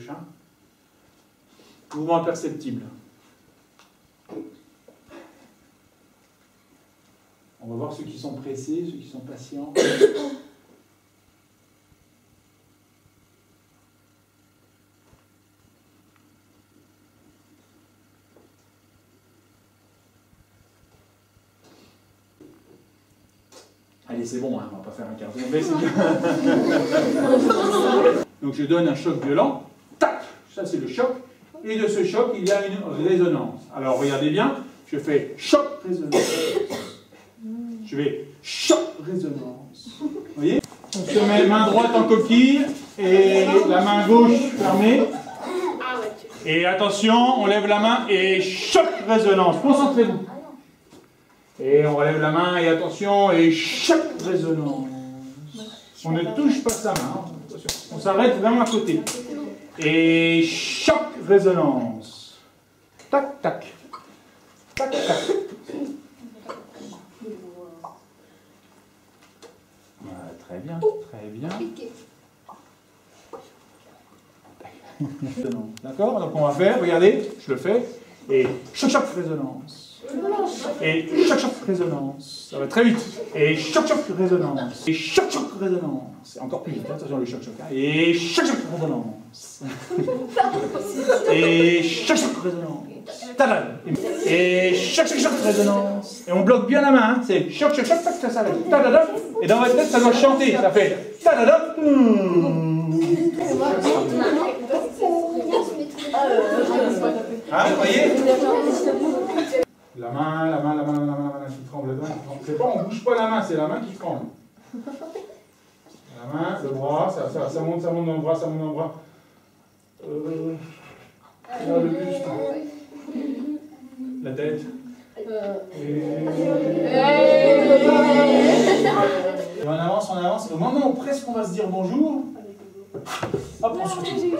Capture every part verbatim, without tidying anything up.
gauche. Hein. Mouvement imperceptible. On va voir ceux qui sont pressés, ceux qui sont patients. Allez, c'est bon, hein, on ne va pas faire un quart d'heure, mais c'est bien. Donc je donne un choc violent, tac, ça c'est le choc, et de ce choc, il y a une résonance. Alors regardez bien, je fais choc, résonance. Je vais choc, résonance. Vous voyez? On se met main droite en coquille, et la main gauche fermée. Et attention, on lève la main, et choc, résonance. Concentrez-vous. Et on relève la main, et attention, et choc, résonance. On ne touche pas sa main. On s'arrête vraiment à côté. Et choc, résonance. Tac, tac. Tac, tac. Voilà, très bien, très bien. D'accord? Donc on va faire, regardez, je le fais. Et choc, choc, résonance. Et choc, choc, résonance. Ça va très vite. Et choc, choc, résonance. Et choc, choc, résonance. Encore plus vite, attention le choc, choc. Et choc, choc, résonance. Et choc, choc, résonance. Tadam. Et choc, choc, choc, résonance. Et on bloque bien la main. Hein. C'est choc, choc, choc, ça s'arrête. Tadadam. Et dans votre tête, ça doit chanter. Ça fait tadadam. Hein, vous voyez? La main, la main, la main, la main, la main, la main qui tremble, la main qui tremble. C'est pas, on bouge pas la main, c'est la main qui tremble. La main, le bras, ça, ça, ça monte, ça monte dans le bras, ça monte dans le bras. Euh, là, le buste. La tête. Et... Et on avance, on avance. Au moment où presque on va se dire bonjour, hop, on se retrouve.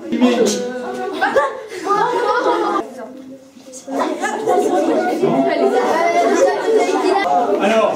Alors,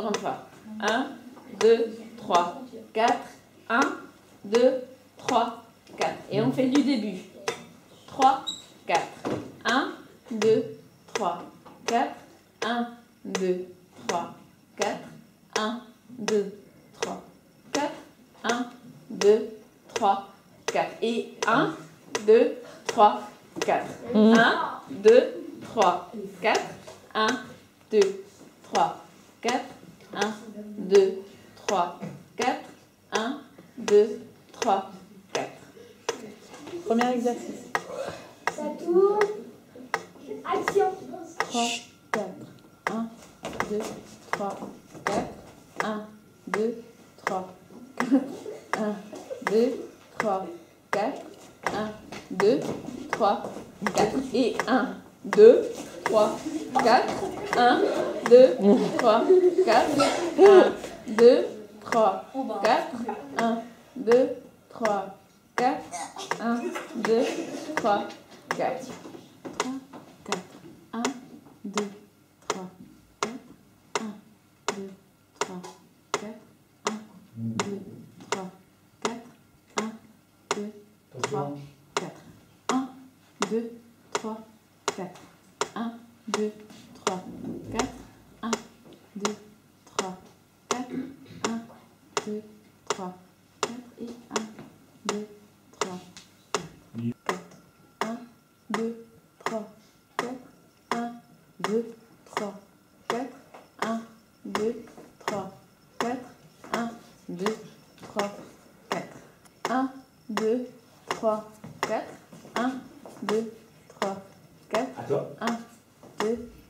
encore une fois. un, deux, trois, quatre. un, deux, trois, quatre. Et on fait du début. trois, quatre. un, deux, trois, quatre. un, deux, trois, quatre. un, deux, trois, quatre. un, deux, trois, quatre. Et un, deux, trois, quatre. un, deux, trois, quatre. un, deux, trois, quatre. un, deux, trois, quatre. un, deux, trois, quatre. Premier exercice. Ça tourne. Action. trois, quatre. un, deux, trois, quatre. un, deux, trois, quatre. un, deux, trois, quatre. un, deux, trois, quatre. Et un, deux, trois, quatre. un, deux, trois, quatre. un, deux, trois, quatre. un, deux, trois, quatre. un, deux, trois, quatre. trois, quatre. un, deux, trois, quatre. un, deux, trois, quatre. un, deux, trois, quatre. un, deux, trois, quatre. un, deux, trois, quatre. un, deux, trois, quatre. un, deux, trois, quatre. un, deux, trois, quatre. Et un, deux, trois, quatre. un, deux, trois, quatre. un, deux, trois, quatre. un, deux, trois, quatre. un, deux, trois, quatre. un, deux, trois, quatre. un, deux, trois, quatre. À toi. un, deux,